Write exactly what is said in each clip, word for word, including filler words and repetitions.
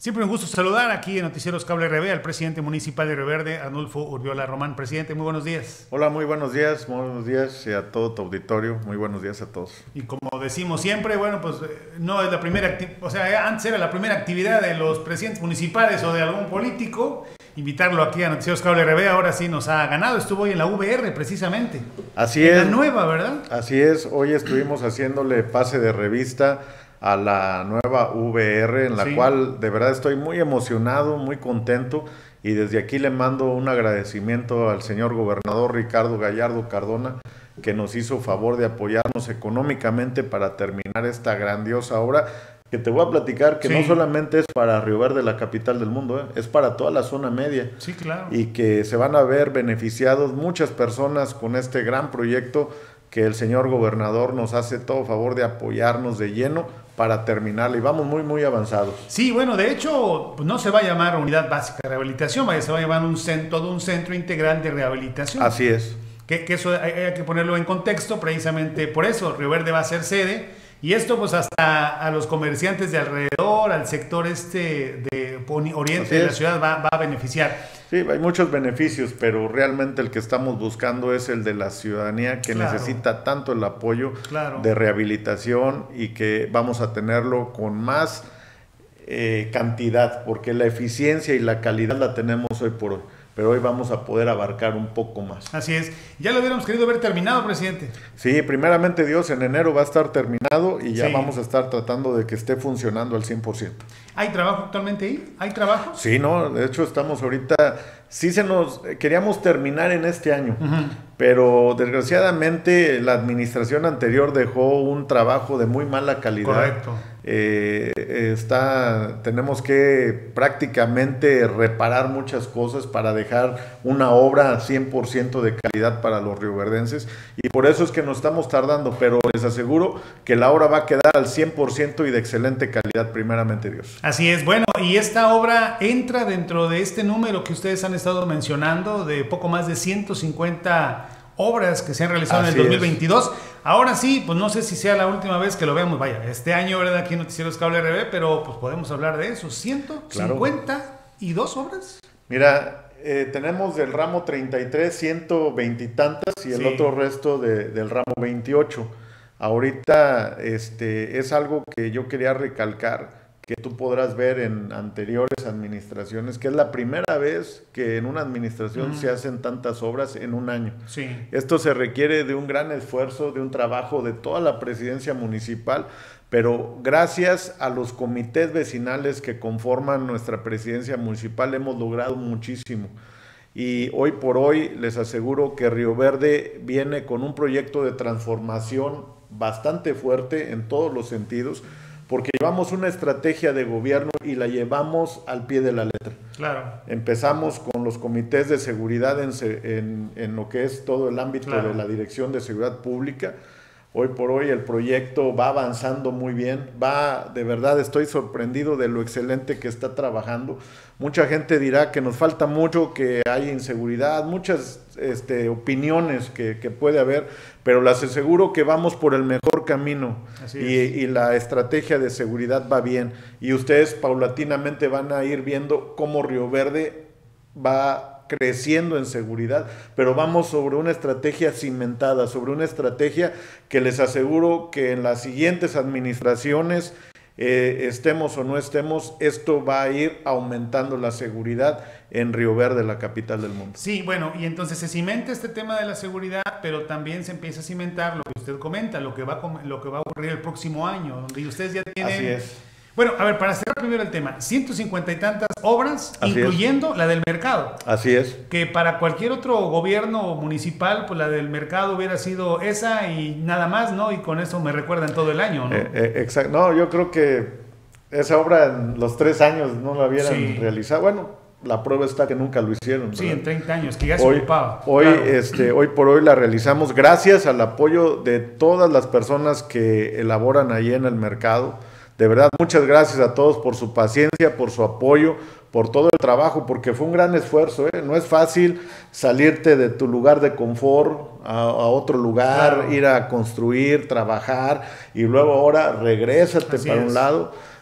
Siempre un gusto saludar aquí en Noticieros Cable R B al presidente municipal de Río Verde, Arnulfo Urbiola Román. Presidente, muy buenos días. Hola, muy buenos días, muy buenos días y a todo tu auditorio, muy buenos días a todos. Y como decimos siempre, bueno, pues no es la primera, o sea, antes era la primera actividad de los presidentes municipales o de algún político, invitarlo aquí a Noticieros Cable R B, ahora sí nos ha ganado, estuvo hoy en la V R precisamente. Así en es. La nueva, ¿verdad? Así es, hoy estuvimos haciéndole pase de revista a la nueva V R, en la sí. cual de verdad estoy muy emocionado, muy contento, y desde aquí le mando un agradecimiento al señor gobernador Ricardo Gallardo Cardona, que nos hizo favor de apoyarnos económicamente para terminar esta grandiosa obra, que te voy a platicar que sí. no solamente es para Río Verde, la capital del mundo, ¿eh? es para toda la zona media. Sí, claro. Y que se van a ver beneficiados muchas personas con este gran proyecto que el señor gobernador nos hace todo favor de apoyarnos de lleno para terminarla, y vamos muy muy avanzados. Sí, bueno, de hecho, pues no se va a llamar Unidad Básica de Rehabilitación, vaya, se va a llamar un centro, todo un centro integral de rehabilitación. Así es. Que, que eso hay, hay que ponerlo en contexto, precisamente por eso Río Verde va a ser sede, y esto pues hasta a los comerciantes de alrededor, al sector este de oriente de la ciudad va, va a beneficiar. Sí, hay muchos beneficios, pero realmente el que estamos buscando es el de la ciudadanía, que claro. necesita tanto el apoyo claro. de rehabilitación, y que vamos a tenerlo con más eh, cantidad, porque la eficiencia y la calidad la tenemos hoy por hoy, pero hoy vamos a poder abarcar un poco más. Así es. Ya lo hubiéramos querido ver terminado, presidente. Sí, primeramente Dios, en enero va a estar terminado, y ya sí. vamos a estar tratando de que esté funcionando al cien por ciento. ¿Hay trabajo actualmente ahí? ¿Hay trabajo? Sí, no, de hecho estamos ahorita, sí se nos, queríamos terminar en este año, uh-huh. pero desgraciadamente la administración anterior dejó un trabajo de muy mala calidad. Correcto. Eh, está, tenemos que prácticamente reparar muchas cosas para dejar una obra cien por ciento de calidad para los rioverdenses, y por eso es que nos estamos tardando, pero les aseguro que la obra va a quedar al cien por ciento y de excelente calidad, primeramente Dios. Así es. Bueno, y esta obra entra dentro de este número que ustedes han estado mencionando, de poco más de ciento cincuenta obras que se han realizado Así en el dos mil veintidós. Es. Ahora sí, pues no sé si sea la última vez que lo veamos, vaya, este año, ¿verdad? Aquí en Noticieros Cable R B, pero pues podemos hablar de eso, ciento cincuenta y dos claro. obras. Mira, eh, tenemos del ramo treinta y tres, ciento veinte y tantas, y el sí. otro resto de, del ramo veintiocho. Ahorita este, es algo que yo quería recalcar, que tú podrás ver en anteriores administraciones, que es la primera vez que en una administración uh-huh. se hacen tantas obras en un año. Sí. Esto se requiere de un gran esfuerzo, de un trabajo de toda la presidencia municipal, pero gracias a los comités vecinales que conforman nuestra presidencia municipal hemos logrado muchísimo. Y hoy por hoy les aseguro que Río Verde viene con un proyecto de transformación bastante fuerte en todos los sentidos, porque llevamos una estrategia de gobierno y la llevamos al pie de la letra. Claro. Empezamos con los comités de seguridad en, en, en lo que es todo el ámbito claro. de la Dirección de Seguridad Pública. Hoy por hoy el proyecto va avanzando muy bien, va, de verdad estoy sorprendido de lo excelente que está trabajando. Mucha gente dirá que nos falta mucho, que hay inseguridad, muchas este, opiniones que, que puede haber, pero les aseguro que vamos por el mejor camino. Así y, es. y la estrategia de seguridad va bien, y ustedes paulatinamente van a ir viendo cómo Río Verde va creciendo en seguridad, pero vamos sobre una estrategia cimentada, sobre una estrategia que les aseguro que en las siguientes administraciones, eh, estemos o no estemos, esto va a ir aumentando la seguridad en Río Verde, la capital del mundo. Sí, bueno, y entonces se cimenta este tema de la seguridad, pero también se empieza a cimentar lo que usted comenta, lo que va a, lo que va a ocurrir el próximo año, donde ustedes ya tienen... Así es. Bueno, a ver, para cerrar primero el tema, ciento cincuenta y tantas obras, Así incluyendo es. la del mercado. Así es. Que para cualquier otro gobierno municipal, pues la del mercado hubiera sido esa y nada más, ¿no? Y con eso me recuerdan todo el año, ¿no? Eh, eh, exacto. No, yo creo que esa obra en los tres años no la hubieran sí. realizado. Bueno, la prueba está que nunca lo hicieron, ¿verdad? Sí, en treinta años, que ya se hoy, ocupaba. Hoy, claro. este, hoy por hoy la realizamos gracias al apoyo de todas las personas que elaboran ahí en el mercado. De verdad, muchas gracias a todos por su paciencia, por su apoyo, por todo el trabajo, porque fue un gran esfuerzo, ¿eh? No es fácil salirte de tu lugar de confort a, a otro lugar, claro. ir a construir, trabajar, y luego ahora regrésate Así para es. un lado.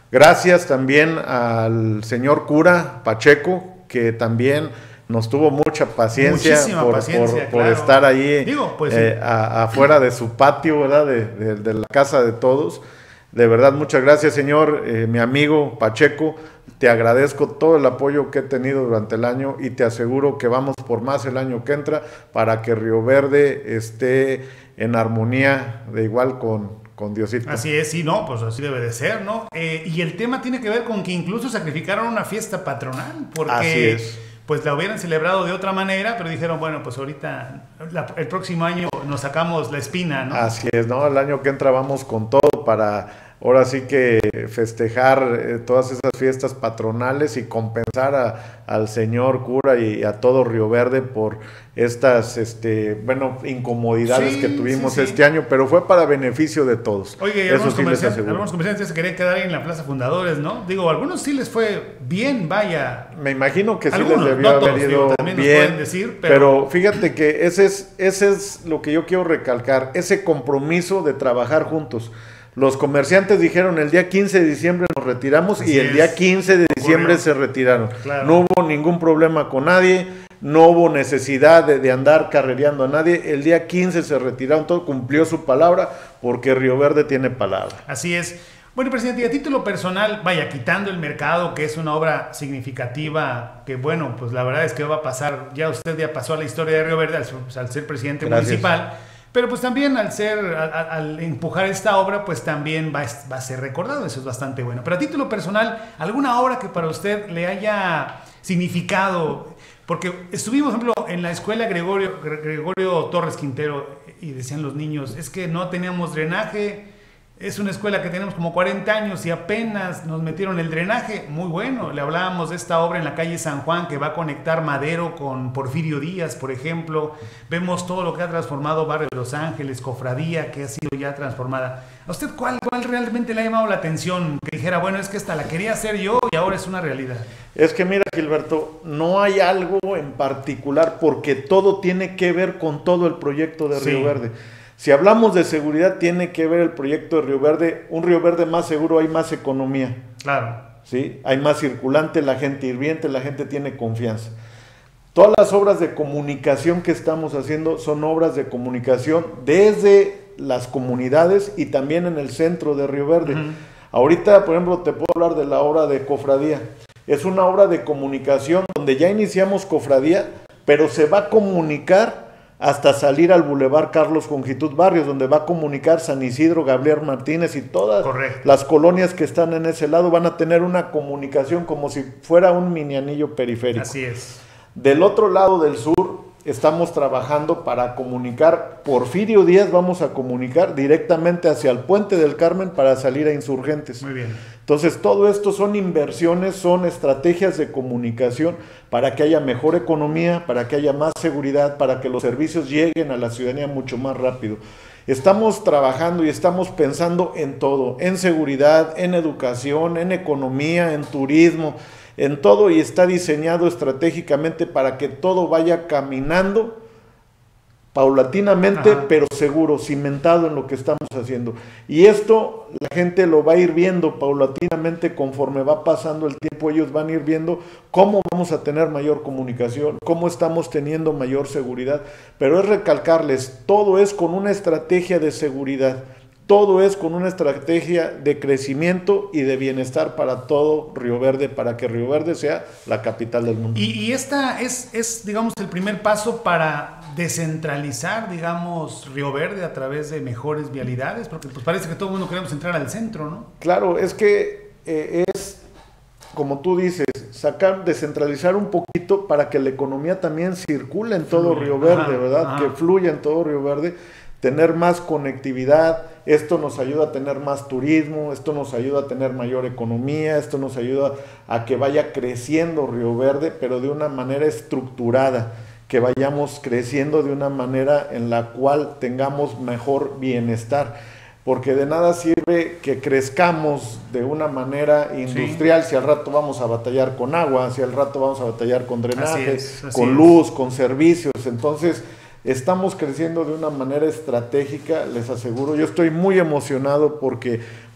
Gracias también al señor cura Pacheco, que también nos tuvo mucha paciencia, por, paciencia por, por claro. estar ahí Digo, pues, eh, sí. a, afuera de su patio, ¿verdad? De, de, de la casa de todos. De verdad, muchas gracias, señor, eh, mi amigo Pacheco. Te agradezco todo el apoyo que he tenido durante el año y te aseguro que vamos por más el año que entra para que Río Verde esté en armonía, de igual con, con Diosito. Así es, sí, no, pues así debe de ser, ¿no? Eh, y el tema tiene que ver con que incluso sacrificaron una fiesta patronal, porque Así es. Pues la hubieran celebrado de otra manera, pero dijeron, bueno, pues ahorita, la, el próximo año nos sacamos la espina, ¿no? Así es, ¿no? El año que entra vamos con todo para ahora sí que festejar eh, todas esas fiestas patronales y compensar a, al señor cura y a todo Río Verde por estas, este, bueno, incomodidades sí, que tuvimos sí, sí. este año, pero fue para beneficio de todos. Oye, y Eso algunos, sí les comerciantes, aseguro. algunos comerciantes se querían quedar ahí en la Plaza Fundadores, ¿no? Digo, a algunos sí les fue bien, vaya. Me imagino que sí algunos, les debió no haber todos, ido digo, también bien, nos pueden decir, pero... pero fíjate que ese es, ese es lo que yo quiero recalcar, ese compromiso de trabajar juntos. Los comerciantes dijeron el día quince de diciembre nos retiramos. Así y el es. Día quince de diciembre ocurrió. Se retiraron. Claro. No hubo ningún problema con nadie, no hubo necesidad de, de andar carrereando a nadie. El día quince se retiraron, todo cumplió su palabra porque Río Verde tiene palabra. Así es. Bueno, presidente, y a título personal, vaya, quitando el mercado, que es una obra significativa, que bueno, pues la verdad es que va a pasar, ya usted ya pasó a la historia de Río Verde al, al ser presidente Gracias. Municipal. Pero pues también al ser, al, al empujar esta obra, pues también va, va a ser recordado, eso es bastante bueno. Pero a título personal, ¿alguna obra que para usted le haya significado? Porque estuvimos, por ejemplo, en la escuela Gregorio, Gregorio Torres Quintero y decían los niños, es que no teníamos drenaje, es una escuela que tenemos como cuarenta años y apenas nos metieron el drenaje. Muy bueno, le hablábamos de esta obra en la calle San Juan que va a conectar Madero con Porfirio Díaz, por ejemplo. Vemos todo lo que ha transformado Barrio de Los Ángeles, Cofradía, que ha sido ya transformada. ¿A usted cuál, cuál realmente le ha llamado la atención? Que dijera, bueno, es que esta la quería hacer yo y ahora es una realidad. Es que mira, Gilberto, no hay algo en particular porque todo tiene que ver con todo el proyecto de Río sí. Verde. Si hablamos de seguridad, tiene que ver el proyecto de Río Verde. Un Río Verde más seguro, hay más economía. Claro. ¿Sí? Hay más circulante, la gente hirviente, la gente tiene confianza. Todas las obras de comunicación que estamos haciendo son obras de comunicación desde las comunidades y también en el centro de Río Verde. Uh-huh. Ahorita, por ejemplo, te puedo hablar de la obra de Cofradía. Es una obra de comunicación donde ya iniciamos Cofradía, pero se va a comunicar hasta salir al Boulevard Carlos Jongitud Barrios, donde va a comunicar San Isidro, Gabriel Martínez y todas Correcto. Las colonias que están en ese lado van a tener una comunicación como si fuera un mini anillo periférico. Así es. Del otro lado del sur estamos trabajando para comunicar, Porfirio Díaz vamos a comunicar directamente hacia el Puente del Carmen para salir a Insurgentes. Muy bien. Entonces todo esto son inversiones, son estrategias de comunicación para que haya mejor economía, para que haya más seguridad, para que los servicios lleguen a la ciudadanía mucho más rápido. Estamos trabajando y estamos pensando en todo, en seguridad, en educación, en economía, en turismo, en todo, y está diseñado estratégicamente para que todo vaya caminando paulatinamente, Ajá. pero seguro, cimentado en lo que estamos haciendo. Y esto la gente lo va a ir viendo paulatinamente conforme va pasando el tiempo. Ellos van a ir viendo cómo vamos a tener mayor comunicación, cómo estamos teniendo mayor seguridad. Pero es recalcarles, todo es con una estrategia de seguridad. Todo es con una estrategia de crecimiento y de bienestar para todo Río Verde, para que Río Verde sea la capital del mundo. Y, y esta es, es, digamos, el primer paso para descentralizar, digamos, Río Verde a través de mejores vialidades, porque pues parece que todo el mundo queremos entrar al centro, ¿no? Claro, es que eh, es, como tú dices, sacar, descentralizar un poquito para que la economía también circule en todo Fluye. Río Verde, ajá, ¿verdad? Ajá. Que fluya en todo Río Verde. Tener más conectividad, esto nos ayuda a tener más turismo, esto nos ayuda a tener mayor economía, esto nos ayuda a que vaya creciendo Río Verde, pero de una manera estructurada, que vayamos creciendo de una manera en la cual tengamos mejor bienestar, porque de nada sirve que crezcamos de una manera industrial sí. si al rato vamos a batallar con agua, si al rato vamos a batallar con drenaje, así es, así con luz, es. con servicios, entonces estamos creciendo de una manera estratégica, les aseguro. Yo estoy muy emocionado porque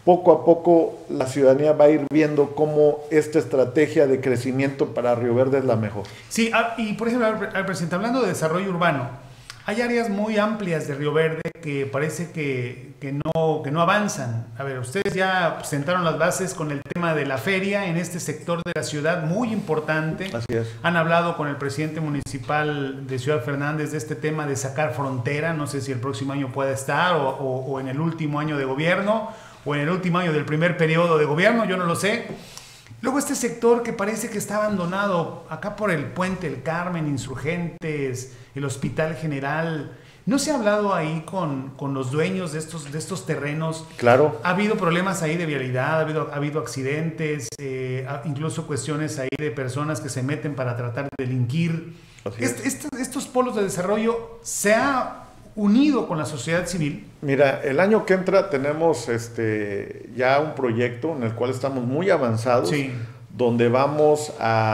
poco a poco la ciudadanía va a ir viendo cómo esta estrategia de crecimiento para Río Verde es la mejor. Sí, y por ejemplo, al presidente, hablando de desarrollo urbano, hay áreas muy amplias de Río Verde que parece que, que, no, que no avanzan. A ver, ustedes ya sentaron las bases con el tema de la feria en este sector de la ciudad, muy importante. Así es. Han hablado con el presidente municipal de Ciudad Fernández de este tema de sacar frontera. No sé si el próximo año pueda estar o, o, o en el último año de gobierno o en el último año del primer periodo de gobierno, yo no lo sé. Luego este sector que parece que está abandonado, acá por el Puente El Carmen, Insurgentes, el Hospital General. ¿No se ha hablado ahí con, con los dueños de estos, de estos terrenos? Claro. Ha habido problemas ahí de vialidad, ha habido, ha habido accidentes, eh, incluso cuestiones ahí de personas que se meten para tratar de delinquir. Est, est, estos polos de desarrollo se ha unido con la sociedad civil. Mira, el año que entra tenemos este ya un proyecto en el cual estamos muy avanzados, sí. donde vamos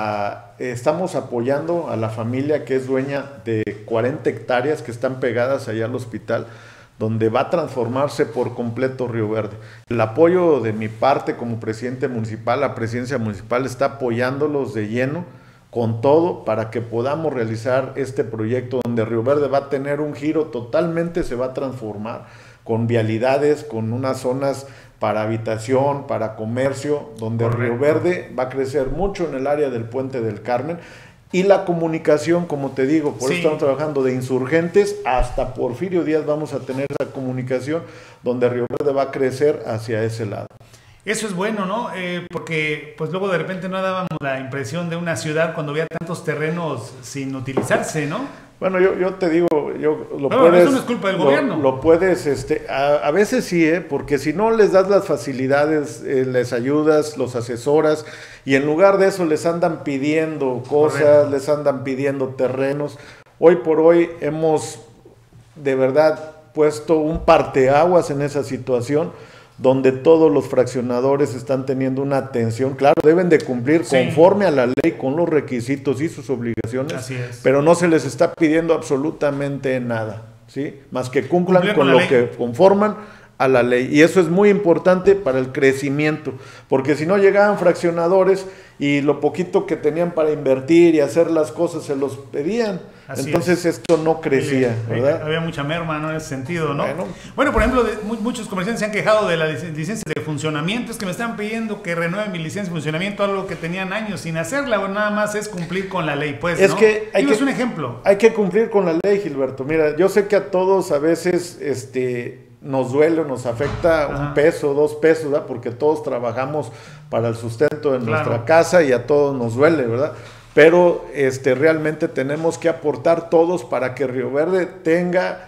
a, estamos apoyando a la familia que es dueña de cuarenta hectáreas que están pegadas allá al hospital, donde va a transformarse por completo Río Verde. El apoyo de mi parte como presidente municipal, la presidencia municipal está apoyándolos de lleno, con todo, para que podamos realizar este proyecto donde Río Verde va a tener un giro totalmente, se va a transformar con vialidades, con unas zonas para habitación, para comercio, donde Correcto. Río Verde va a crecer mucho en el área del Puente del Carmen. Y la comunicación, como te digo, por sí. eso estamos trabajando de Insurgentes hasta Porfirio Díaz, vamos a tener esa comunicación donde Río Verde va a crecer hacia ese lado. Eso es bueno, ¿no? Eh, porque pues luego de repente no dábamos la impresión de una ciudad cuando había tantos terrenos sin utilizarse, ¿no? Bueno, yo, yo te digo, yo lo no, puedes... Eso no es culpa del lo, gobierno. Lo puedes, este, a, a veces sí, ¿eh? Porque si no les das las facilidades, eh, les ayudas, los asesoras, y en lugar de eso les andan pidiendo cosas, Correcto. Les andan pidiendo terrenos. Hoy por hoy hemos de verdad puesto un parteaguas en esa situación, donde todos los fraccionadores están teniendo una atención, claro, deben de cumplir sí. conforme a la ley con los requisitos y sus obligaciones, Así es. Pero no se les está pidiendo absolutamente nada, ¿sí? Más que cumplan Cumplir con, con lo ley. que conforman a la ley, y eso es muy importante para el crecimiento, porque si no llegaban fraccionadores y lo poquito que tenían para invertir y hacer las cosas se los pedían, Así entonces es. Esto no crecía, sí, ¿verdad? Había mucha merma, ¿no? En ese sentido, ¿no? Bueno, bueno por ejemplo, de, muchos comerciantes se han quejado de la licencia de funcionamiento, es que me están pidiendo que renueve mi licencia de funcionamiento, algo que tenían años sin hacerla, o nada más es cumplir con la ley, pues, es ¿no? Que hay Digo, que, es un ejemplo. Hay que cumplir con la ley, Gilberto. Mira, yo sé que a todos a veces, este... nos duele, nos afecta Ajá. un peso, dos pesos, ¿verdad? Porque todos trabajamos para el sustento de claro. nuestra casa y a todos nos duele, ¿verdad? Pero este, realmente tenemos que aportar todos para que Río Verde tenga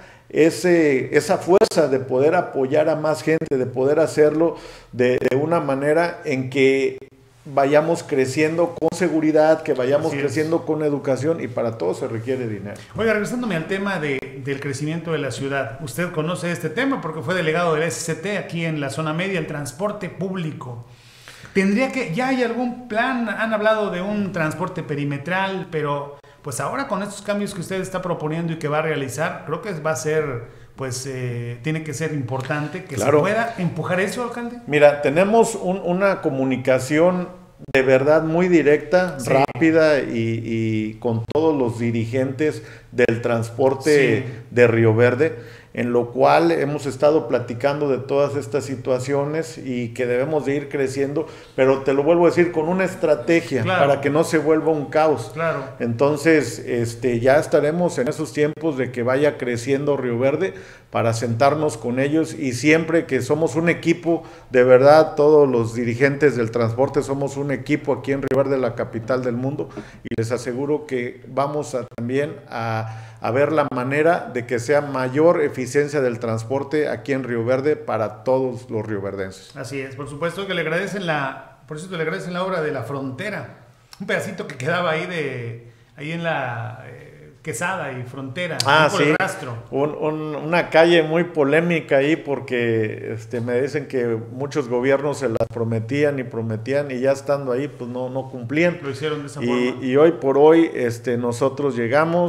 ese, esa fuerza de poder apoyar a más gente, de poder hacerlo de, de una manera en que vayamos creciendo con seguridad, que vayamos Así creciendo es. Con educación, y para todo se requiere dinero. Oiga, regresándome al tema de, del crecimiento de la ciudad, usted conoce este tema porque fue delegado del S C T aquí en la zona media, el transporte público. Tendría que, ya hay algún plan, han hablado de un transporte perimetral, pero pues ahora con estos cambios que usted está proponiendo y que va a realizar, creo que va a ser... pues eh, tiene que ser importante que claro. se pueda empujar eso, alcalde. Mira, tenemos un, una comunicación de verdad muy directa, sí. rápida y, y con todos los dirigentes del transporte sí. de Río Verde, en lo cual hemos estado platicando de todas estas situaciones y que debemos de ir creciendo, pero te lo vuelvo a decir, con una estrategia claro. para que no se vuelva un caos. Claro. Entonces, este, ya estaremos en esos tiempos de que vaya creciendo Río Verde para sentarnos con ellos, y siempre que somos un equipo, de verdad, todos los dirigentes del transporte somos un equipo aquí en Río Verde, la capital del mundo, y les aseguro que vamos a, también a a ver la manera de que sea mayor eficiencia del transporte aquí en Río Verde para todos los rioverdenses. Así es, por supuesto que le agradecen la, por cierto, le agradecen la obra de la frontera, un pedacito que quedaba ahí de, ahí en la eh, Quesada y Frontera, ah, por sí. el rastro. Un, un, una calle muy polémica ahí porque este, me dicen que muchos gobiernos se las prometían y prometían y ya estando ahí pues no, no cumplían. Lo hicieron de esa y, forma. Y hoy por hoy este, nosotros llegamos,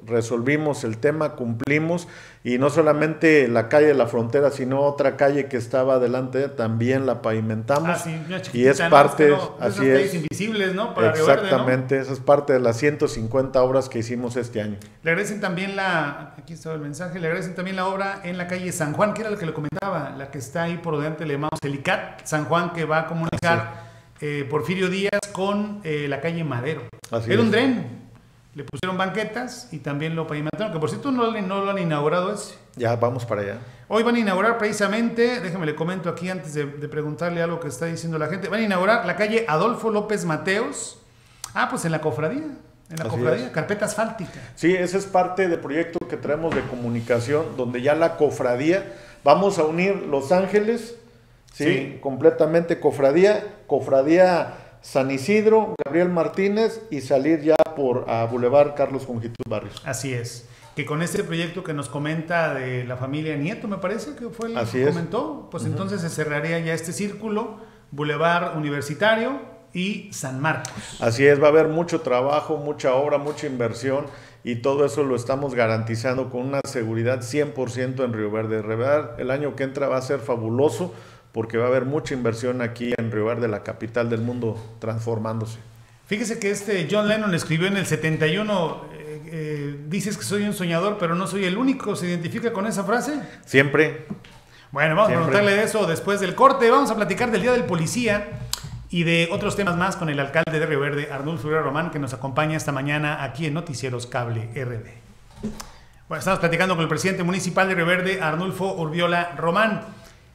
resolvimos el tema, cumplimos, y no solamente la calle de la Frontera, sino otra calle que estaba adelante también la pavimentamos. Ah, sí, una chiquitita, y es parte, ¿no? Es que no, así esas es. invisibles, ¿no? Para Exactamente, Río Verde, ¿no? esa es parte de las ciento cincuenta obras que hicimos este año. Le agradecen también la, aquí está el mensaje, le agradecen también la obra en la calle San Juan, que era la que le comentaba, la que está ahí por delante, le llamamos el I C A T, San Juan, que va a comunicar eh, Porfirio Díaz con eh, la calle Madero. Así era es. un tren. Le pusieron banquetas y también lo pavimentaron, que por cierto no, no lo han inaugurado ese. Ya, vamos para allá. Hoy van a inaugurar precisamente, déjame le comento aquí antes de, de preguntarle algo que está diciendo la gente, van a inaugurar la calle Adolfo López Mateos, ah, pues en la cofradía, en la Así cofradía, es. carpeta asfáltica. Sí, ese es parte del proyecto que traemos de comunicación, donde ya la cofradía, vamos a unir Los Ángeles, sí, Sí. completamente cofradía, cofradía San Isidro, Gabriel Martínez, y salir ya por a Boulevard Carlos Conjitus Barrios. Así es, que con este proyecto que nos comenta de la familia Nieto, me parece que fue el Así que es. comentó, pues Uh-huh. entonces se cerraría ya este círculo, Boulevard Universitario y San Marcos. Así es, va a haber mucho trabajo, mucha obra, mucha inversión, y todo eso lo estamos garantizando con una seguridad cien por ciento en Río Verde. Río Verde, el año que entra va a ser fabuloso, porque va a haber mucha inversión aquí en Río Verde, la capital del mundo, transformándose. Fíjese que este John Lennon escribió en el setenta y uno, eh, eh, dices que soy un soñador, pero no soy el único. ¿Se identifica con esa frase? Siempre. Bueno, vamos Siempre. a preguntarle de eso después del corte. Vamos a platicar del Día del Policía y de otros temas más con el alcalde de Río Verde, Arnulfo Urbiola Román, que nos acompaña esta mañana aquí en Noticieros Cable R D. Bueno, estamos platicando con el presidente municipal de Río Verde, Arnulfo Urbiola Román.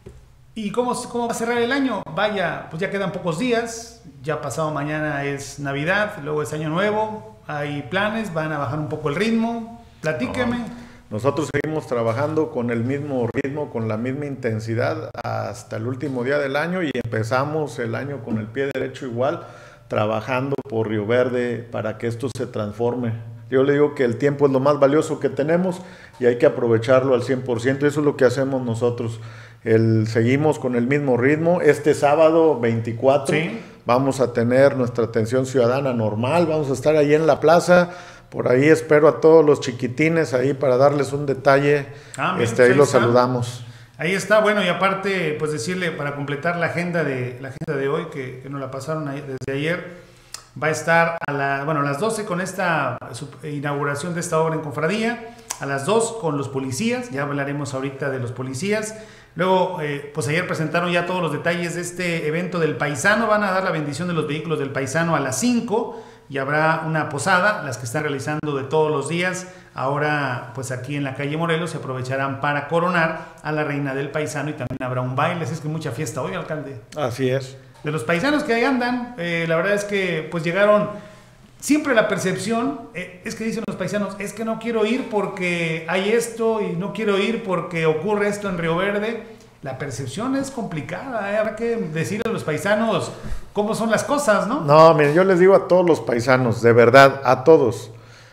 ¿Y cómo, cómo va a cerrar el año? Vaya, pues ya quedan pocos días, ya pasado mañana es Navidad, luego es Año Nuevo, hay planes, van a bajar un poco el ritmo, platíqueme. No, nosotros seguimos trabajando con el mismo ritmo, con la misma intensidad hasta el último día del año, y empezamos el año con el pie derecho igual, trabajando por Río Verde para que esto se transforme. Yo le digo que el tiempo es lo más valioso que tenemos y hay que aprovecharlo al cien por ciento, eso es lo que hacemos nosotros. El, seguimos con el mismo ritmo. Este sábado veinticuatro ¿Sí? vamos a tener nuestra atención ciudadana normal, vamos a estar ahí en la plaza, por ahí espero a todos los chiquitines ahí para darles un detalle, Ah, mira, este, ahí pues los está. saludamos. Ahí está, bueno, y aparte, pues decirle, para completar la agenda de la agenda de hoy, que, que nos la pasaron ahí desde ayer, va a estar a, la, bueno, a las doce con esta inauguración de esta obra en Cofradía, a las dos con los policías, ya hablaremos ahorita de los policías. Luego, eh, pues ayer presentaron ya todos los detalles de este evento del Paisano, van a dar la bendición de los vehículos del Paisano a las cinco y habrá una posada, las que están realizando de todos los días. Ahora, pues aquí en la calle Morelos se aprovecharán para coronar a la reina del Paisano y también habrá un baile, así es que mucha fiesta hoy, alcalde. Así es. De los paisanos que ahí andan, eh, la verdad es que pues llegaron, siempre la percepción, eh, es que dicen los paisanos, es que no quiero ir porque hay esto y no quiero ir porque ocurre esto en Río Verde. La percepción es complicada, ¿eh? Habrá que decirle a los paisanos cómo son las cosas, ¿no? No, miren, yo les digo a todos los paisanos, de verdad, a todos,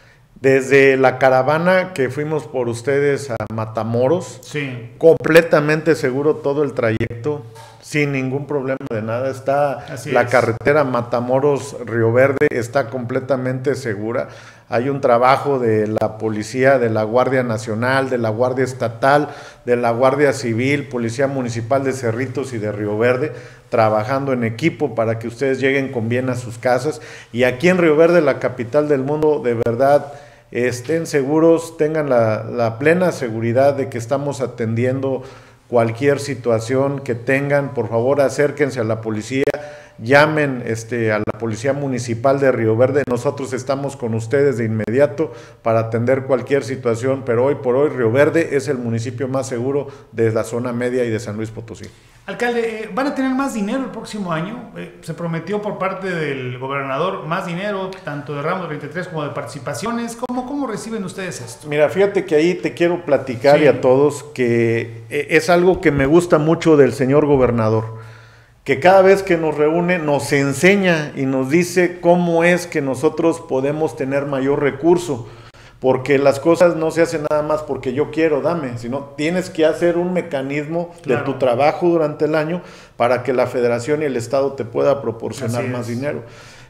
desde la caravana que fuimos por ustedes a Matamoros, Sí. completamente seguro todo el trayecto, sin ningún problema de nada. Está Así la es. carretera Matamoros-Río Verde, está completamente segura. Hay un trabajo de la policía, de la Guardia Nacional, de la Guardia Estatal, de la Guardia Civil, Policía Municipal de Cerritos y de Río Verde, trabajando en equipo para que ustedes lleguen con bien a sus casas. Y aquí en Río Verde, la capital del mundo, de verdad, estén seguros, tengan la, la plena seguridad de que estamos atendiendo cualquier situación que tengan. Por favor, acérquense a la policía, llamen este, a la Policía Municipal de Río Verde. Nosotros estamos con ustedes de inmediato para atender cualquier situación, pero hoy por hoy Río Verde es el municipio más seguro de la zona media y de San Luis Potosí. Alcalde, eh, ¿van a tener más dinero el próximo año? Eh, se prometió por parte del gobernador más dinero, tanto de ramos treinta y tres como de participaciones. ¿Cómo, cómo reciben ustedes esto? Mira, fíjate que ahí te quiero platicar Sí. y a todos que es algo que me gusta mucho del señor gobernador, que cada vez que nos reúne nos enseña y nos dice cómo es que nosotros podemos tener mayor recurso, porque las cosas no se hacen nada más porque yo quiero, dame, sino tienes que hacer un mecanismo Claro. de tu trabajo durante el año para que la federación y el estado te pueda proporcionar Así más es. dinero.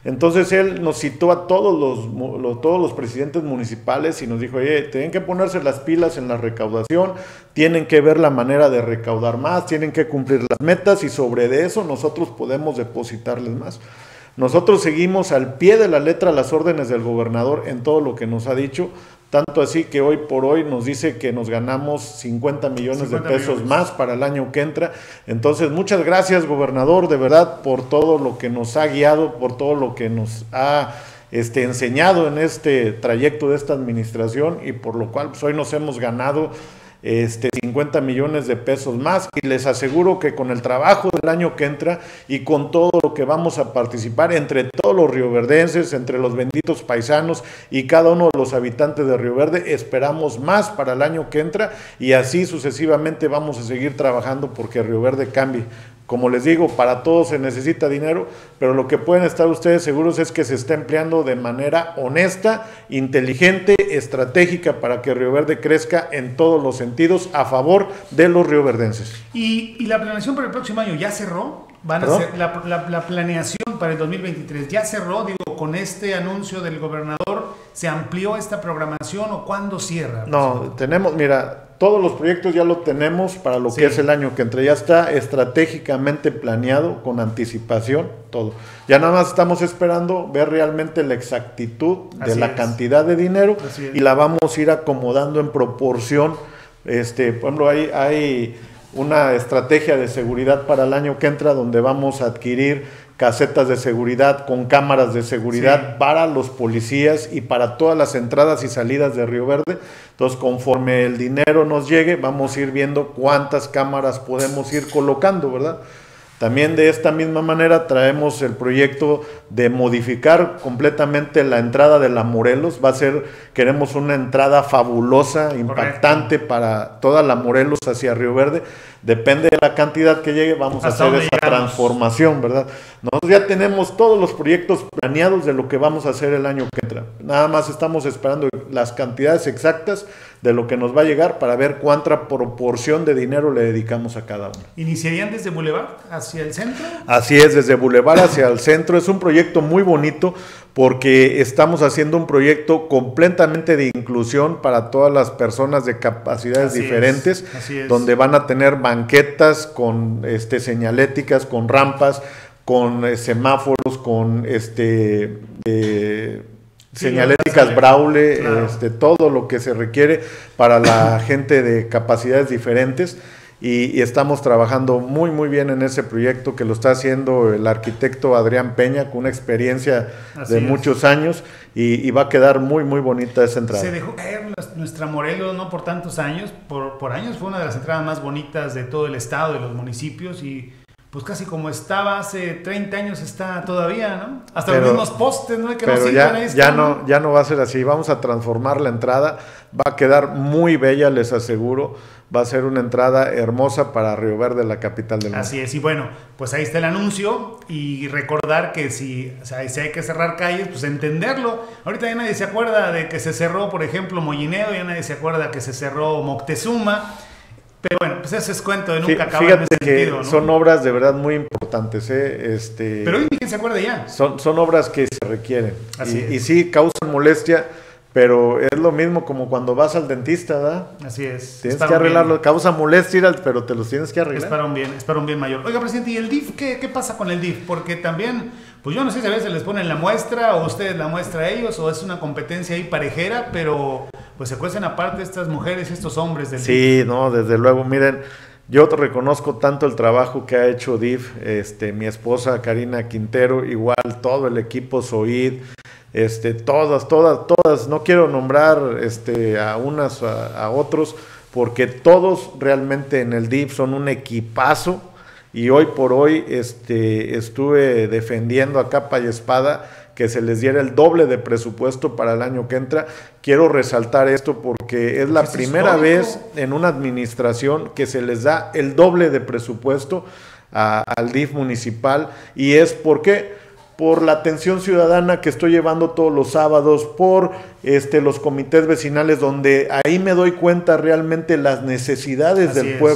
Entonces él nos citó a todos los, los, todos los presidentes municipales y nos dijo, oye, tienen que ponerse las pilas en la recaudación, tienen que ver la manera de recaudar más, tienen que cumplir las metas y sobre de eso nosotros podemos depositarles más. Nosotros seguimos al pie de la letra las órdenes del gobernador en todo lo que nos ha dicho, tanto así que hoy por hoy nos dice que nos ganamos cincuenta millones de pesos más para el año que entra. Entonces, muchas gracias, gobernador, de verdad, por todo lo que nos ha guiado, por todo lo que nos ha este, enseñado en este trayecto de esta administración y por lo cual pues, hoy nos hemos ganado Este, cincuenta millones de pesos más y les aseguro que con el trabajo del año que entra y con todo lo que vamos a participar entre todos los rioverdenses, entre los benditos paisanos y cada uno de los habitantes de Río Verde, esperamos más para el año que entra y así sucesivamente vamos a seguir trabajando porque Río Verde cambie. Como les digo, para todos se necesita dinero, pero lo que pueden estar ustedes seguros es que se está empleando de manera honesta, inteligente, estratégica para que Río Verde crezca en todos los sentidos a favor de los rioverdenses. ¿Y, y la planeación para el próximo año ya cerró? Van a ser, la, la, la planeación para el dos mil veintitrés ya cerró, digo, con este anuncio del gobernador, ¿se amplió esta programación o cuándo cierra? No, tenemos, mira, todos los proyectos ya lo tenemos para lo sí. que es el año que entra, ya está estratégicamente planeado, con anticipación, todo. Ya nada más estamos esperando ver realmente la exactitud de Así la es. cantidad de dinero y la vamos a ir acomodando en proporción. Este, por ejemplo, hay... hay una estrategia de seguridad para el año que entra donde vamos a adquirir casetas de seguridad con cámaras de seguridad sí. para los policías y para todas las entradas y salidas de Río Verde. Entonces, conforme el dinero nos llegue, vamos a ir viendo cuántas cámaras podemos ir colocando, ¿verdad? También de esta misma manera traemos el proyecto de modificar completamente la entrada de la Morelos. Va a ser, queremos una entrada fabulosa, impactante Correcto. para toda la Morelos hacia Río Verde. Depende de la cantidad que llegue, vamos a hacer esa llegamos? transformación, ¿verdad? Nosotros ya tenemos todos los proyectos planeados de lo que vamos a hacer el año que entra. Nada más estamos esperando las cantidades exactas de lo que nos va a llegar para ver cuánta proporción de dinero le dedicamos a cada uno. ¿Iniciarían desde Boulevard hacia el centro? Así es, desde Boulevard hacia el centro. Es un proyecto muy bonito porque estamos haciendo un proyecto completamente de inclusión para todas las personas de capacidades así diferentes, es, así es. donde van a tener banquetas con este, señaléticas, con rampas, con eh, semáforos, con este... Eh, Sí, señaléticas Braille, claro. este, todo lo que se requiere para la gente de capacidades diferentes y, y estamos trabajando muy muy bien en ese proyecto que lo está haciendo el arquitecto Adrián Peña con una experiencia Así de es. muchos años y, y va a quedar muy muy bonita esa entrada. Se dejó caer nuestra Morelos no por tantos años, por, por años fue una de las entradas más bonitas de todo el estado, de los municipios y pues casi como estaba hace treinta años está todavía, ¿no? Hasta pero, los mismos postes, ¿no? Que pero no ya, ahí ya, no, ya no va a ser así, vamos a transformar la entrada, va a quedar muy bella, les aseguro, va a ser una entrada hermosa para Río Verde, la capital del mundo. Así es, y bueno, pues ahí está el anuncio y recordar que si, o sea, si hay que cerrar calles, pues entenderlo. Ahorita ya nadie se acuerda de que se cerró, por ejemplo, Molinero, ya nadie se acuerda que se cerró Moctezuma. Pero bueno, pues ese es cuento de nunca acabar en ese que sentido, ¿no? Son obras de verdad muy importantes, ¿eh? Este, pero hoy quién se acuerda ya. Son, son obras que se requieren. Así y, es. y sí, causan molestia, pero es lo mismo como cuando vas al dentista, ¿verdad? Así es. Tienes que arreglarlo, causa molestia, pero te los tienes que arreglar. Es para un bien, es para un bien mayor. Oiga, presidente, ¿y el D I F? ¿Qué, qué pasa con el D I F? Porque también, pues yo no sé si a veces les ponen la muestra o ustedes la muestra a ellos o es una competencia ahí parejera, pero pues se cuecen aparte estas mujeres y estos hombres del sí, D I F. Sí, no, desde luego, miren, yo te reconozco tanto el trabajo que ha hecho D I F, este, mi esposa Karina Quintero, igual todo el equipo SOID, este, todas, todas, todas, no quiero nombrar este, a unas, a, a otros, porque todos realmente en el D I F son un equipazo y hoy por hoy este, estuve defendiendo a capa y espada que se les diera el doble de presupuesto para el año que entra. Quiero resaltar esto porque es la ¿Es primera histórico? vez en una administración que se les da el doble de presupuesto a, al D I F municipal y es porque por la atención ciudadana que estoy llevando todos los sábados, por este, los comités vecinales donde ahí me doy cuenta realmente las necesidades Así del es. pueblo.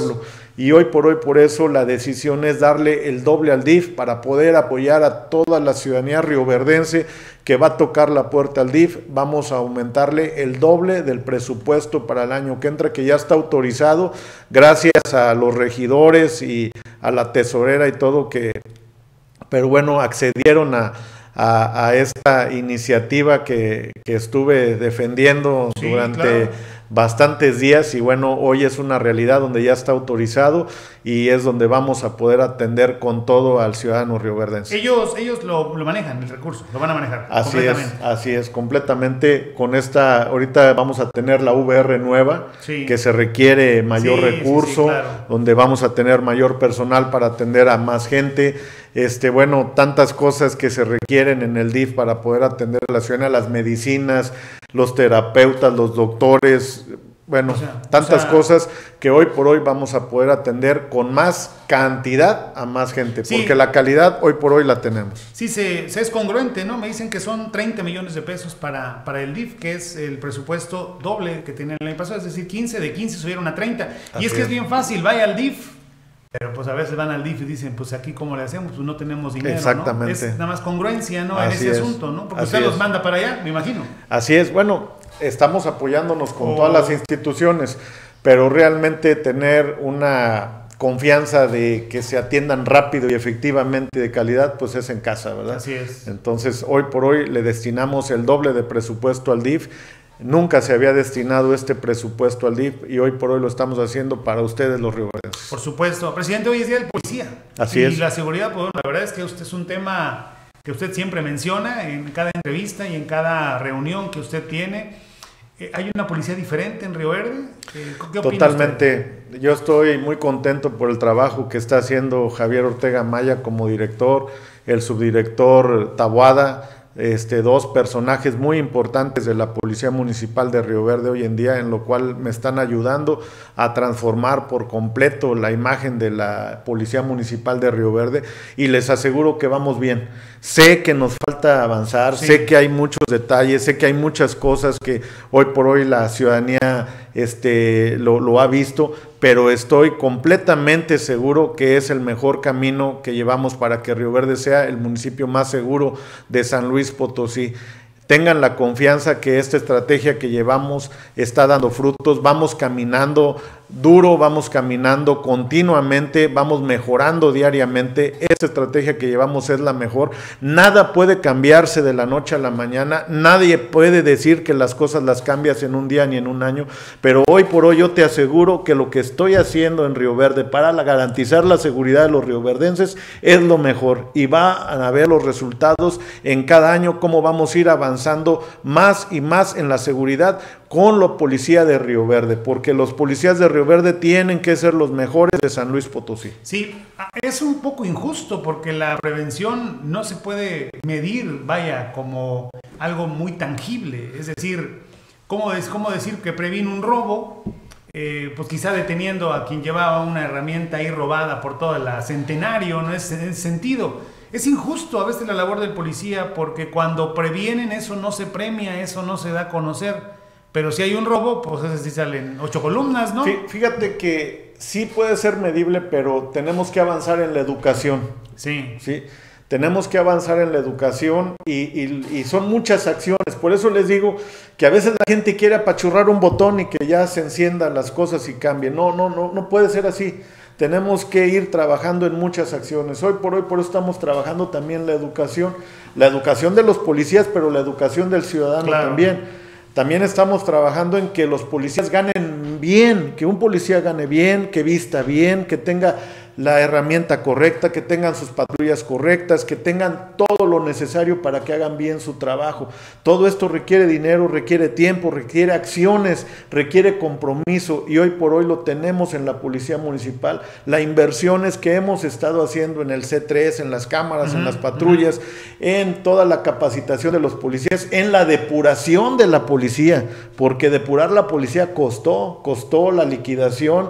y hoy por hoy por eso la decisión es darle el doble al D I F para poder apoyar a toda la ciudadanía rioverdense que va a tocar la puerta al D I F. Vamos a aumentarle el doble del presupuesto para el año que entra, que ya está autorizado gracias a los regidores y a la tesorera y todo, que pero bueno, accedieron a A, a esta iniciativa que, que estuve defendiendo sí, durante claro. bastantes días, y bueno, hoy es una realidad donde ya está autorizado y es donde vamos a poder atender con todo al ciudadano rioverdense. Ellos, ellos lo, lo manejan, el recurso, lo van a manejar. Así es, así es, completamente. Con esta, ahorita vamos a tener la V R nueva, sí. que se requiere mayor sí, recurso, sí, sí, claro. donde vamos a tener mayor personal para atender a más gente. Este, bueno, tantas cosas que se requieren en el D I F para poder atender a la ciudadanía, las medicinas, los terapeutas, los doctores, bueno, o sea, tantas o sea, cosas que hoy por hoy vamos a poder atender con más cantidad a más gente, sí. porque la calidad hoy por hoy la tenemos. Sí, se, se es congruente, ¿no? Me dicen que son treinta millones de pesos para, para el D I F, que es el presupuesto doble que tenía el año pasado, es decir, quince, de quince subieron a treinta. Así y es que es. es bien fácil, vaya al D I F. Pero pues a veces van al D I F y dicen, pues aquí cómo le hacemos, pues no tenemos dinero, exactamente. ¿no? Es nada más congruencia, ¿no? Así en ese es. asunto, ¿no? Porque Así usted es. los manda para allá, me imagino. Así es, bueno, estamos apoyándonos con oh. todas las instituciones, pero realmente tener una confianza de que se atiendan rápido y efectivamente de calidad, pues es en casa, ¿verdad? Así es. Entonces, hoy por hoy le destinamos el doble de presupuesto al D I F. Nunca se había destinado este presupuesto al D I F y hoy por hoy lo estamos haciendo para ustedes los rioverdenses. Por supuesto. Presidente, hoy es Día del Policía. Así y es. Y la seguridad, pues bueno, la verdad es que usted es un tema que usted siempre menciona en cada entrevista y en cada reunión que usted tiene. Eh, ¿Hay una policía diferente en Río Verde? Eh, ¿Qué opina Totalmente. usted? Yo estoy muy contento por el trabajo que está haciendo Javier Ortega Maya como director, el subdirector Taboada, Este, dos personajes muy importantes de la Policía Municipal de Río Verde hoy en día, en lo cual me están ayudando a transformar por completo la imagen de la Policía Municipal de Río Verde, y les aseguro que vamos bien. Sé que nos falta avanzar, sí. sé que hay muchos detalles, sé que hay muchas cosas que hoy por hoy la ciudadanía este, lo, lo ha visto, pero estoy completamente seguro que es el mejor camino que llevamos para que Río Verde sea el municipio más seguro de San Luis Potosí. Tengan la confianza que esta estrategia que llevamos está dando frutos, vamos caminando duro, vamos caminando continuamente, vamos mejorando diariamente. Esta estrategia que llevamos es la mejor. Nada puede cambiarse de la noche a la mañana, nadie puede decir que las cosas las cambias en un día ni en un año, pero hoy por hoy yo te aseguro que lo que estoy haciendo en Río Verde para garantizar la seguridad de los rioverdenses es lo mejor, y va a ver los resultados en cada año, cómo vamos a ir avanzando más y más en la seguridad con la policía de Río Verde, porque los policías de Río Verde tienen que ser los mejores de San Luis Potosí. Sí, es un poco injusto porque la prevención no se puede medir, vaya, como algo muy tangible. Es decir, ¿cómo, es, cómo decir que previno un robo? Eh, pues quizá deteniendo a quien llevaba una herramienta ahí robada por todo el centenario, no es en ese sentido. Es injusto a veces la labor del policía, porque cuando previenen eso no se premia, eso no se da a conocer. Pero si hay un robo, pues ese sí salen ocho columnas, ¿no? Fíjate que sí puede ser medible, pero tenemos que avanzar en la educación. Sí. Sí. Tenemos que avanzar en la educación y, y, y son muchas acciones. Por eso les digo que a veces la gente quiere apachurrar un botón y que ya se enciendan las cosas y cambien. No, no, no, no puede ser así. Tenemos que ir trabajando en muchas acciones. Hoy por hoy, por eso estamos trabajando también la educación. La educación de los policías, pero la educación del ciudadano claro. también. También estamos trabajando en que los policías ganen bien, que un policía gane bien, que vista bien, que tenga la herramienta correcta, que tengan sus patrullas correctas, que tengan todo lo necesario para que hagan bien su trabajo. Todo esto requiere dinero, requiere tiempo, requiere acciones, requiere compromiso, y hoy por hoy lo tenemos en la Policía Municipal. Las inversiones que hemos estado haciendo en el C tres, en las cámaras, uh-huh, en las patrullas, uh-huh. en toda la capacitación de los policías, en la depuración de la policía, porque depurar la policía costó, costó la liquidación.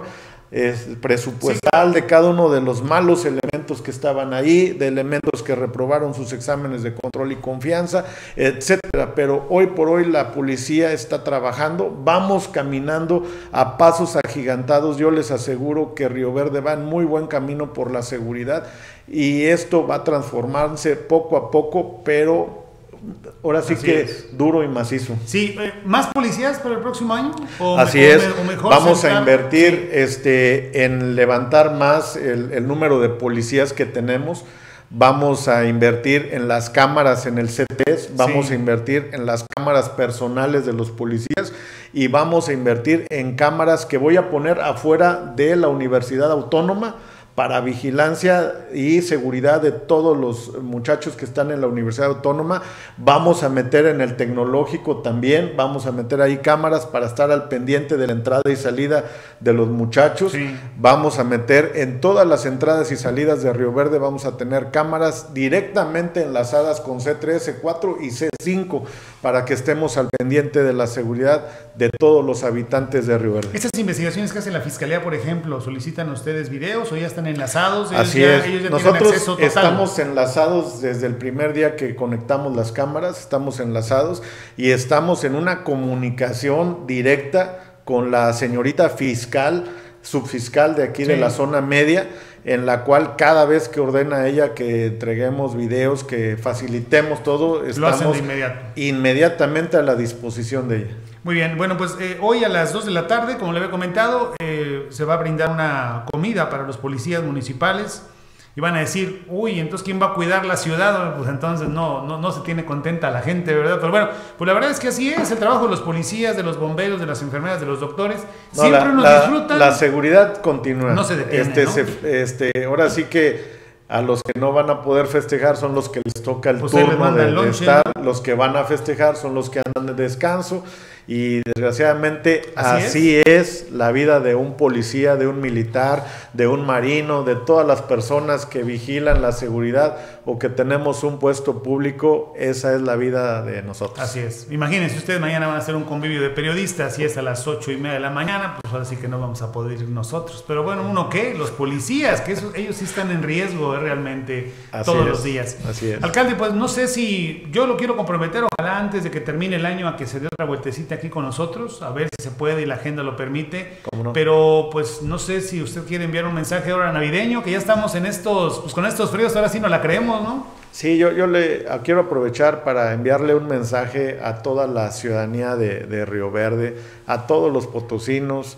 es presupuestal sí. de cada uno de los malos elementos que estaban ahí, de elementos que reprobaron sus exámenes de control y confianza, etcétera. Pero hoy por hoy la policía está trabajando, vamos caminando a pasos agigantados. Yo les aseguro que Río Verde va en muy buen camino por la seguridad y esto va a transformarse poco a poco, pero ahora sí Así que es. duro y macizo. Sí, eh, ¿más policías para el próximo año? ¿O Así me, es, o mejor vamos central? a invertir sí. este, en levantar más el, el número de policías que tenemos, vamos a invertir en las cámaras en el C T E S, vamos sí. a invertir en las cámaras personales de los policías y vamos a invertir en cámaras que voy a poner afuera de la Universidad Autónoma para vigilancia y seguridad de todos los muchachos que están en la Universidad Autónoma. Vamos a meter en el tecnológico también, vamos a meter ahí cámaras para estar al pendiente de la entrada y salida de los muchachos. Sí. Vamos a meter en todas las entradas y salidas de Río Verde, vamos a tener cámaras directamente enlazadas con C tres, C cuatro y C cinco para que estemos al pendiente de la seguridad de todos los habitantes de Río Verde. Estas investigaciones que hace la Fiscalía, por ejemplo, ¿solicitan ustedes videos o ya están enlazados? Así ya, es. Ellos ya Nosotros estamos enlazados desde el primer día que conectamos las cámaras, estamos enlazados y estamos en una comunicación directa con la señorita fiscal, subfiscal de aquí sí. de la zona media, en la cual cada vez que ordena ella que entreguemos videos, que facilitemos todo, estamos inmediatamente a la disposición de ella. Muy bien, bueno, pues eh, hoy a las dos de la tarde, como le había comentado, eh, se va a brindar una comida para los policías municipales y van a decir, uy, entonces ¿quién va a cuidar la ciudad? Pues entonces no, no, no se tiene contenta la gente, ¿verdad? Pero bueno, pues la verdad es que así es el trabajo de los policías, de los bomberos, de las enfermeras, de los doctores. No, Siempre la, uno la, disfruta. La seguridad continúa. No se detiene, este, ¿no? se, este, ahora sí que a los que no van a poder festejar son los que les toca el pues turno de, de estar, ¿no? Los que van a festejar son los que andan de descanso y desgraciadamente así, así es. es la vida de un policía, de un militar, de un marino, de todas las personas que vigilan la seguridad o que tenemos un puesto público, esa es la vida de nosotros. Así es. Imagínense, ustedes mañana van a hacer un convivio de periodistas y es a las ocho y media de la mañana, pues ahora sí que no vamos a poder ir nosotros. Pero bueno, ¿uno qué? Los policías, que eso, ellos sí están en riesgo realmente así todos es, los días. Así es. Alcalde, pues no sé si yo lo quiero comprometer, ojalá antes de que termine el año a que se dé otra vueltecita aquí con nosotros, a ver si se puede y la agenda lo permite. ¿Cómo no? Pero pues no sé si usted quiere enviar un mensaje ahora navideño, que ya estamos en estos, pues con estos fríos, ahora sí no la creemos, ¿no? Sí, yo, yo le quiero aprovechar para enviarle un mensaje a toda la ciudadanía de, de Río Verde, a todos los potosinos,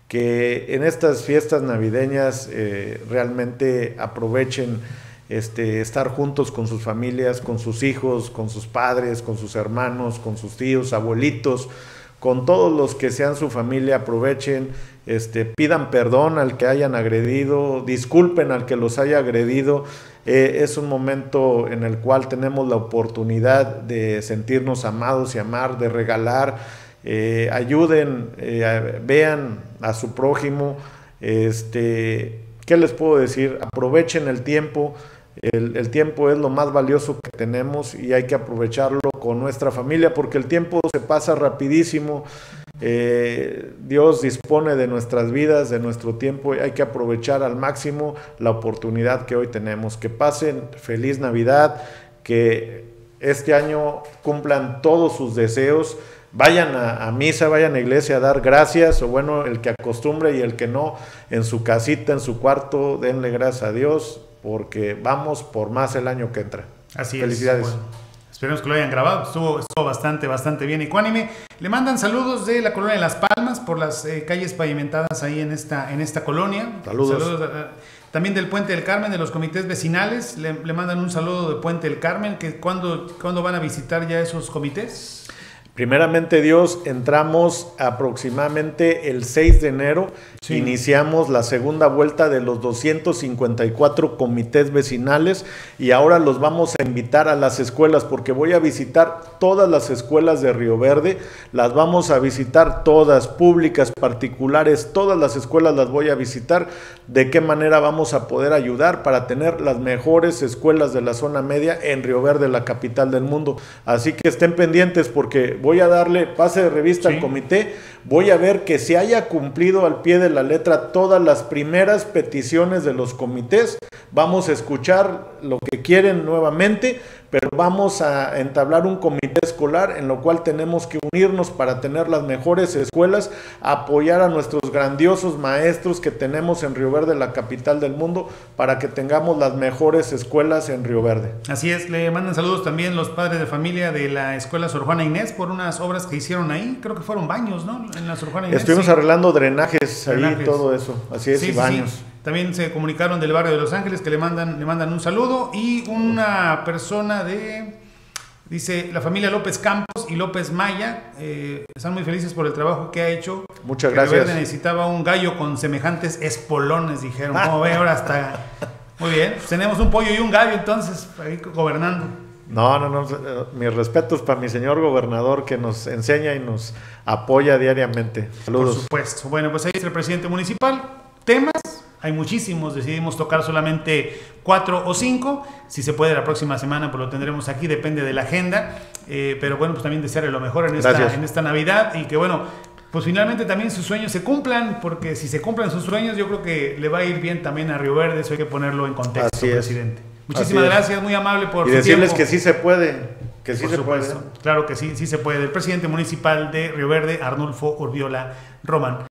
que en estas fiestas navideñas eh, realmente aprovechen este, estar juntos con sus familias, con sus hijos, con sus padres, con sus hermanos, con sus tíos, abuelitos, con todos los que sean su familia, aprovechen, este, pidan perdón al que hayan agredido, disculpen al que los haya agredido. Eh, es un momento en el cual tenemos la oportunidad de sentirnos amados y amar, de regalar, eh, ayuden, eh, vean a su prójimo, este, ¿qué les puedo decir? Aprovechen el tiempo. El, el tiempo es lo más valioso que tenemos y hay que aprovecharlo con nuestra familia porque el tiempo se pasa rapidísimo. Eh, Dios dispone de nuestras vidas, de nuestro tiempo y hay que aprovechar al máximo la oportunidad que hoy tenemos. Que pasen feliz Navidad, que este año cumplan todos sus deseos. Vayan a, a misa, vayan a iglesia a dar gracias, o bueno, el que acostumbre y el que no, en su casita, en su cuarto, denle gracias a Dios, porque vamos por más el año que entra. Así Felicidades. es. Bueno, esperemos que lo hayan grabado, estuvo, estuvo bastante, bastante bien. Ecuánime, le mandan saludos de la colonia de Las Palmas, por las eh, calles pavimentadas ahí en esta, en esta colonia. Saludos. saludos uh, también del Puente del Carmen, de los comités vecinales, le, le mandan un saludo de Puente del Carmen, que ¿cuándo, ¿cuándo van a visitar ya esos comités? Primeramente Dios, entramos aproximadamente el seis de enero, sí. Iniciamos la segunda vuelta de los doscientos cincuenta y cuatro comités vecinales y ahora los vamos a invitar a las escuelas porque voy a visitar todas las escuelas de Río Verde, las vamos a visitar todas, públicas, particulares, todas las escuelas las voy a visitar, de qué manera vamos a poder ayudar para tener las mejores escuelas de la zona media en Río Verde, la capital del mundo. Así que estén pendientes porque voy a darle pase de revista sí. al comité, voy a ver que se haya cumplido al pie de la letra todas las primeras peticiones de los comités, vamos a escuchar lo que quieren nuevamente, pero vamos a entablar un comité escolar en lo cual tenemos que unirnos para tener las mejores escuelas, apoyar a nuestros grandiosos maestros que tenemos en Río Verde, la capital del mundo, para que tengamos las mejores escuelas en Río Verde. Así es, le mandan saludos también los padres de familia de la escuela Sor Juana Inés por unas obras que hicieron ahí, creo que fueron baños, ¿no? En la Sor Juana Inés. Estuvimos sí. arreglando drenajes, drenajes ahí, todo eso, así es, sí, y sí, baños. Sí. También se comunicaron del barrio de Los Ángeles que le mandan, le mandan un saludo, y una persona de, dice, la familia López Campos y López Maya, eh, están muy felices por el trabajo que ha hecho. Muchas que gracias. Verde necesitaba un gallo con semejantes espolones, dijeron. Como ve, ahora está. Muy bien, pues tenemos un pollo y un gallo entonces, ahí gobernando. No, no, no, mis respetos para mi señor gobernador que nos enseña y nos apoya diariamente. Saludos. Por supuesto. Bueno, pues ahí es el presidente municipal. Temas, hay muchísimos, decidimos tocar solamente cuatro o cinco. Si se puede la próxima semana, pues lo tendremos aquí, depende de la agenda. Eh, pero bueno, pues también desearle lo mejor en esta, en esta Navidad, y que bueno, pues finalmente también sus sueños se cumplan, porque si se cumplen sus sueños, yo creo que le va a ir bien también a Río Verde. Eso hay que ponerlo en contexto, Así es. presidente. Muchísimas gracias, muy amable por y su decirles tiempo. que sí se puede, que sí Por se supuesto, puede. claro que sí, sí se puede. El presidente municipal de Río Verde, Arnulfo Urbiola Román.